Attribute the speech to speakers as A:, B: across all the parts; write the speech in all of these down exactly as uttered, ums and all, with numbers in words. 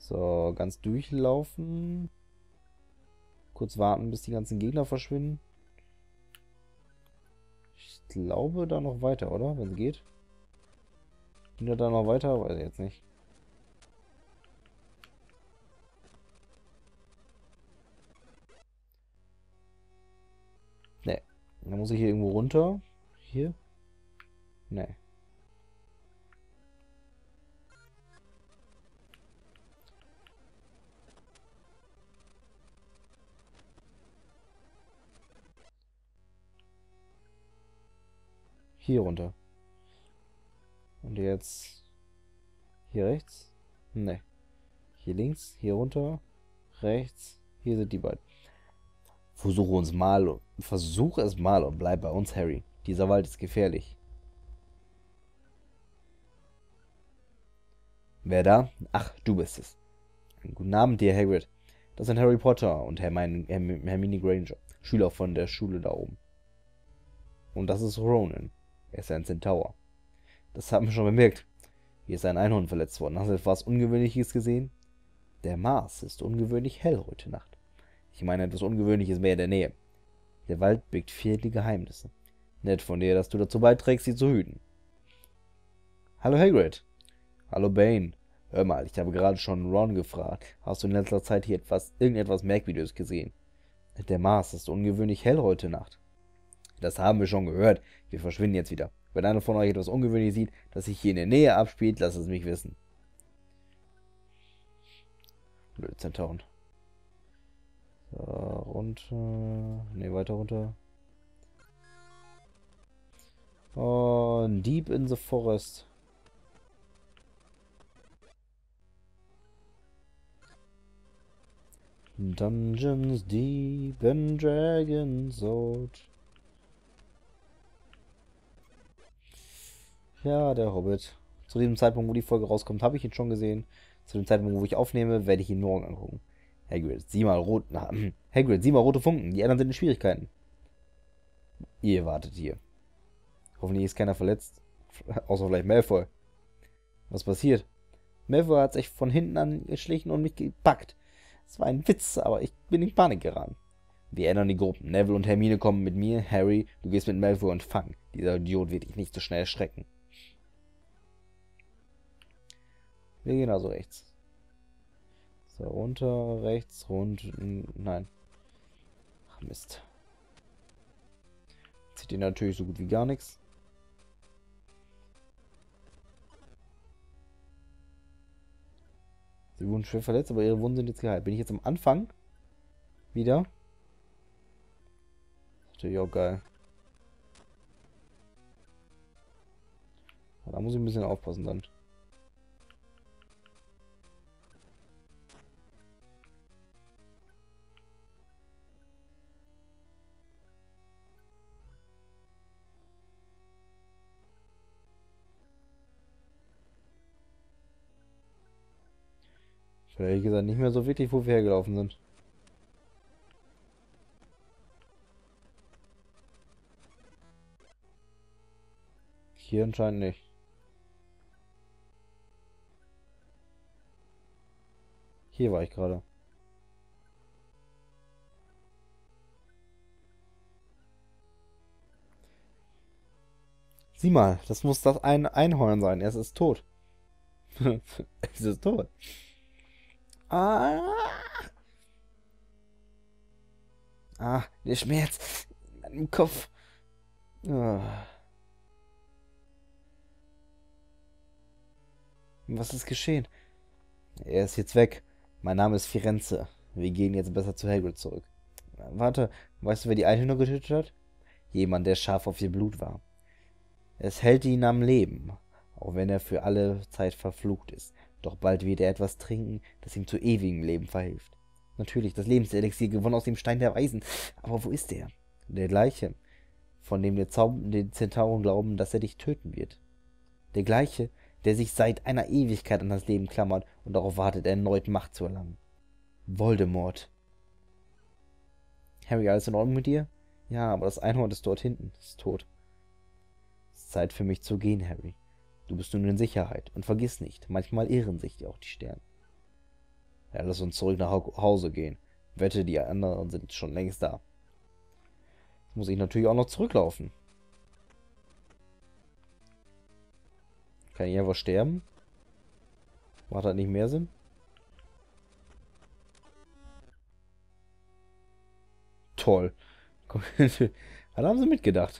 A: So, ganz durchlaufen. Kurz warten, bis die ganzen Gegner verschwinden. Ich glaube da noch weiter, oder? Wenn es geht. Ging er da noch weiter? Weiß ich jetzt nicht. Ne. Dann muss ich hier irgendwo runter. Hier? Ne. Hier runter. Und jetzt hier rechts? Ne. Hier links, hier runter, rechts. Hier sind die beiden. Versuche uns mal. Versuch es mal und bleib bei uns, Harry. Dieser Wald ist gefährlich. Wer da? Ach, du bist es. Guten Abend, dir, Hagrid. Das sind Harry Potter und Hermine, Hermine Granger, Schüler von der Schule da oben. Und das ist Ronan. Er ist ein Centaur. Das haben wir schon bemerkt. Hier ist ein Einhorn verletzt worden. Hast du etwas Ungewöhnliches gesehen? Der Mars ist ungewöhnlich hell heute Nacht. Ich meine, etwas Ungewöhnliches mehr in der Nähe. Der Wald birgt viele Geheimnisse. Nett von dir, dass du dazu beiträgst, sie zu hüten. Hallo Hagrid. Hallo Bane. Hör mal, ich habe gerade schon Ron gefragt. Hast du in letzter Zeit hier etwas, irgendetwas Merkwürdiges gesehen? Der Mars ist ungewöhnlich hell heute Nacht. Das haben wir schon gehört. Wir verschwinden jetzt wieder. Wenn einer von euch etwas Ungewöhnliches sieht, das sich hier in der Nähe abspielt, lasst es mich wissen. Blöde Zentauren. So, runter. Ne, weiter runter. Und Deep in the Forest. Dungeons deep and dragons old. Ja, der Hobbit. Zu dem Zeitpunkt, wo die Folge rauskommt, habe ich ihn schon gesehen. Zu dem Zeitpunkt, wo ich aufnehme, werde ich ihn morgen angucken. Hagrid, sieh mal rot. Na, Hagrid, sieh mal rote Funken. Die anderen sind in Schwierigkeiten. Ihr wartet hier. Hoffentlich ist keiner verletzt. Außer vielleicht Malfoy. Was passiert? Malfoy hat sich von hinten angeschlichen und mich gepackt. Es war ein Witz, aber ich bin in Panik geraten. Wir ändern die Gruppen. Neville und Hermine kommen mit mir. Harry, du gehst mit Malfoy und Fang. Dieser Idiot wird dich nicht so schnell erschrecken. Wir gehen also rechts. So, runter, rechts, rund. Nein. Ach, Mist. Zieht ihr natürlich so gut wie gar nichts. Sie wurden schwer verletzt, aber ihre Wunden sind jetzt geheilt. Bin ich jetzt am Anfang? Wieder? Das ist natürlich auch geil. Da muss ich ein bisschen aufpassen dann. Ich weiß ehrlich gesagt nicht mehr so wirklich, wo wir hergelaufen sind. Hier anscheinend nicht. Hier war ich gerade. Sieh mal, das muss das ein Einhorn sein. Es ist tot. Es ist tot. Ah, ah, der Schmerz in meinem Kopf. Ah. Was ist geschehen? Er ist jetzt weg. Mein Name ist Firenze. Wir gehen jetzt besser zu Hagrid zurück. Warte, weißt du, wer die Einhörner getötet hat? Jemand, der scharf auf ihr Blut war. Es hält ihn am Leben, auch wenn er für alle Zeit verflucht ist. Doch bald wird er etwas trinken, das ihm zu ewigem Leben verhilft. Natürlich, das Lebenselixier gewonnen aus dem Stein der Weisen. Aber wo ist er? Der gleiche, von dem die, Zau die Zentauren glauben, dass er dich töten wird. Der gleiche, der sich seit einer Ewigkeit an das Leben klammert und darauf wartet, erneut Macht zu erlangen. Voldemort. Harry, alles in Ordnung mit dir? Ja, aber das Einhorn ist dort hinten. Es ist tot. Es ist Zeit für mich zu gehen, Harry. Du bist nun in Sicherheit. Und vergiss nicht, manchmal irren sich dir auch die Sterne. Ja, lass uns zurück nach Hau- Hause gehen. Wette, die anderen sind schon längst da. Jetzt muss ich natürlich auch noch zurücklaufen. Kann ich einfach sterben? Macht das nicht mehr Sinn? Toll. Da haben sie mitgedacht.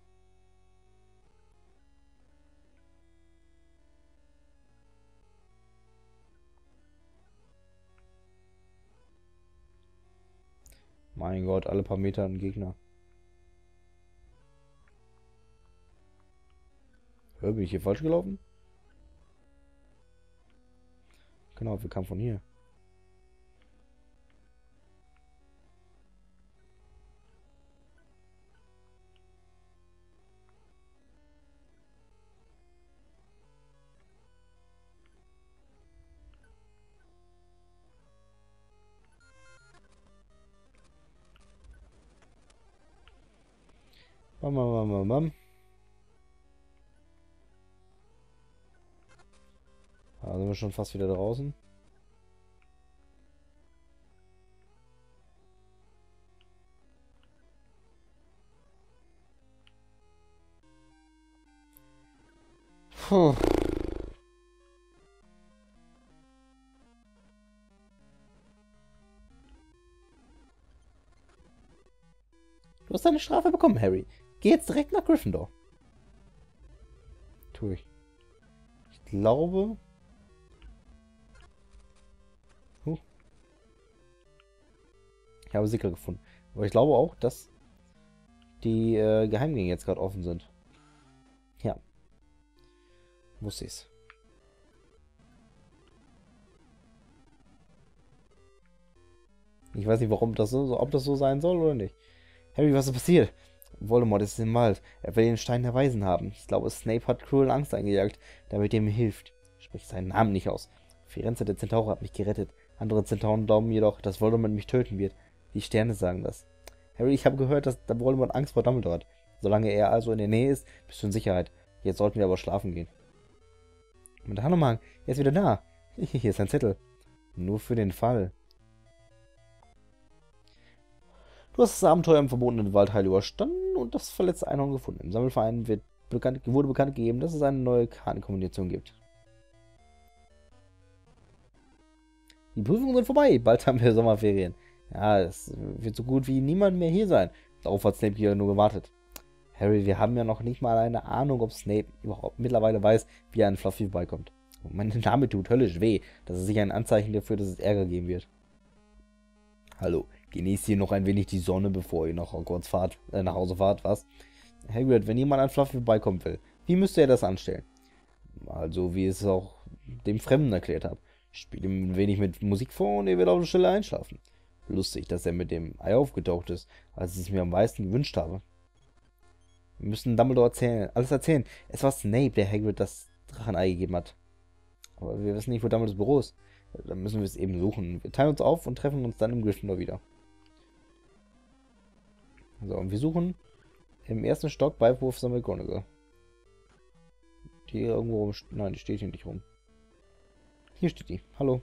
A: Mein Gott, alle paar Meter ein Gegner. Hör, bin ich hier falsch gelaufen? Genau, wir kamen von hier. Bam, bam, bam, bam, bam. Da sind wir schon fast wieder draußen. Puh. Du hast deine Strafe bekommen, Harry. Geh jetzt direkt nach Gryffindor. Tu ich. Ich glaube... Huh. Ich habe Sicker gefunden. Aber ich glaube auch, dass die äh, Geheimgänge jetzt gerade offen sind. Ja. Wusste ich's. Ich weiß nicht, warum das so, ob das so sein soll oder nicht. Harry, was ist passiert? Voldemort ist im Wald. Er will den Stein der Weisen haben. Ich glaube, Snape hat cruel Angst eingejagt, damit er mir hilft. Ich spreche seinen Namen nicht aus. Firenze der Zentaure hat mich gerettet. Andere Zentauren glauben jedoch, dass Voldemort mich töten wird. Die Sterne sagen das. Harry, ich habe gehört, dass der Voldemort Angst vor Dumbledore hat. Solange er also in der Nähe ist, bist du in Sicherheit. Jetzt sollten wir aber schlafen gehen. Und Hanomag, er ist wieder da. Hier ist ein Zettel. Nur für den Fall. Du hast das Abenteuer im verbotenen Waldheil überstanden und das verletzte Einhorn gefunden. Im Sammelverein wird bekannt, wurde bekannt gegeben, dass es eine neue Kartenkombination gibt. Die Prüfungen sind vorbei. Bald haben wir Sommerferien. Ja, es wird so gut wie niemand mehr hier sein. Darauf hat Snape hier nur gewartet. Harry, wir haben ja noch nicht mal eine Ahnung, ob Snape überhaupt mittlerweile weiß, wie er an Fluffy vorbeikommt. Und mein Name tut höllisch weh. Das ist sicher ein Anzeichen dafür, dass es Ärger geben wird. Hallo, genießt hier noch ein wenig die Sonne, bevor ihr nach Hogwarts fahrt, äh, nach Hause fahrt, was? Hagrid, wenn jemand an Fluffy vorbeikommen will, wie müsste er das anstellen? Also, wie ich es auch dem Fremden erklärt habe. Spiele ihm ein wenig mit Musik vor und er wird auf der Stelle einschlafen. Lustig, dass er mit dem Ei aufgetaucht ist, als ich es mir am meisten gewünscht habe. Wir müssen Dumbledore erzählen, alles erzählen. Es war Snape, der Hagrid das Drachenei gegeben hat. Aber wir wissen nicht, wo Dumbledores Büro ist. Dann müssen wir es eben suchen. Wir teilen uns auf und treffen uns dann im Gryffindor wieder. So, und wir suchen im ersten Stock bei Professor McGonagall. Die hier irgendwo rum... Nein, die steht hier nicht rum. Hier steht die. Hallo.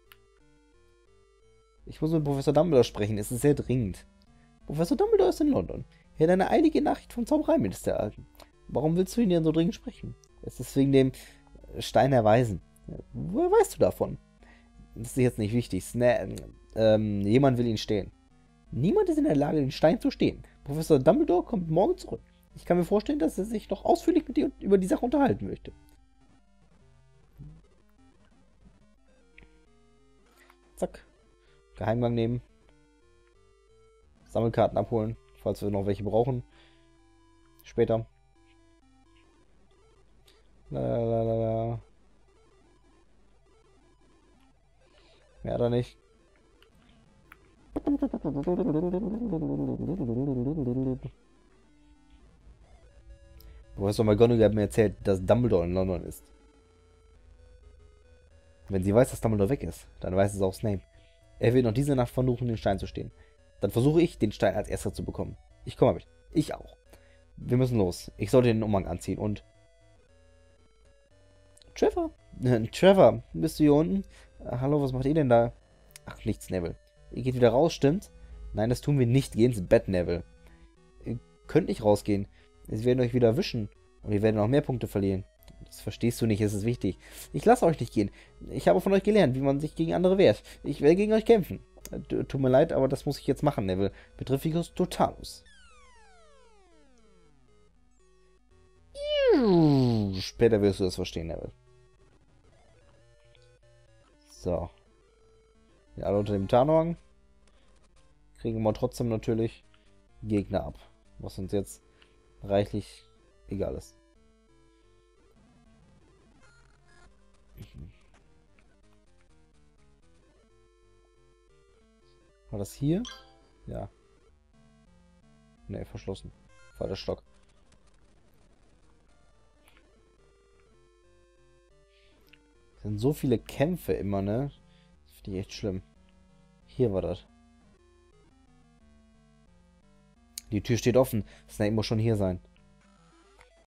A: Ich muss mit Professor Dumbledore sprechen. Es ist sehr dringend. Professor Dumbledore ist in London. Er hat eine eilige Nachricht vom Zaubereiminister erhalten. Warum willst du ihn denn so dringend sprechen? Es ist wegen dem Stein der Weisen. Woher weißt du davon? Das ist jetzt nicht wichtig. Sna ähm, jemand will ihn stehlen. Niemand ist in der Lage, den Stein zu stehlen. Professor Dumbledore kommt morgen zurück. Ich kann mir vorstellen, dass er sich noch ausführlich mit dir über die Sache unterhalten möchte. Zack. Geheimgang nehmen. Sammelkarten abholen, falls wir noch welche brauchen. Später. Lalalala. Mehr da nicht. Professor McGonagall hat mir erzählt, dass Dumbledore in London ist. Wenn sie weiß, dass Dumbledore weg ist, dann weiß es auch Snape. Er wird noch diese Nacht versuchen, den Stein zu stehlen. Dann versuche ich, den Stein als erster zu bekommen. Ich komme mit. Ich auch. Wir müssen los. Ich sollte den Umhang anziehen und... Trevor? Trevor, bist du hier unten? Hallo, was macht ihr denn da? Ach, nichts, Neville. Ihr geht wieder raus, stimmt? Nein, das tun wir nicht. Geh ins Bett, Neville. Ihr könnt nicht rausgehen. Sie werden euch wieder erwischen. Und wir werden noch mehr Punkte verlieren. Das verstehst du nicht, es ist wichtig. Ich lasse euch nicht gehen. Ich habe von euch gelernt, wie man sich gegen andere wehrt. Ich werde gegen euch kämpfen. Tut mir leid, aber das muss ich jetzt machen, Neville. Petrificus Totalus. Später wirst du das verstehen, Neville. So. Ja, alle unter dem Tarnwagen. Kriegen wir trotzdem natürlich Gegner ab. Was uns jetzt reichlich egal ist. War das hier? Ja. Ne, verschlossen. War der Stock. Es sind so viele Kämpfe immer, ne? Das finde ich echt schlimm. Hier war das. Die Tür steht offen. Snake muss schon hier sein.